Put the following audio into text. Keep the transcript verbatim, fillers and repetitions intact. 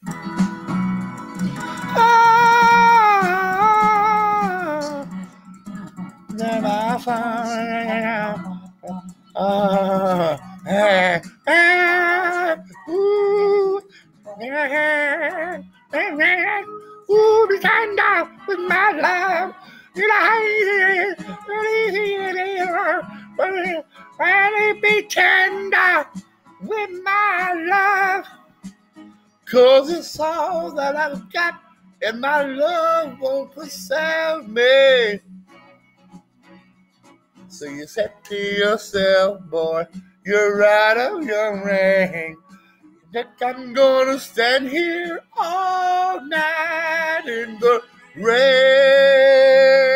Oh, then I found. Oh, eh, eh, ooh, eh, eh, eh, ooh, be tender with my love. You know, be tender with my love. Cause it's all that I've got, and my love won't forsake me. So you said to yourself, boy, you're out of your range. That I'm gonna stand here all night in the rain.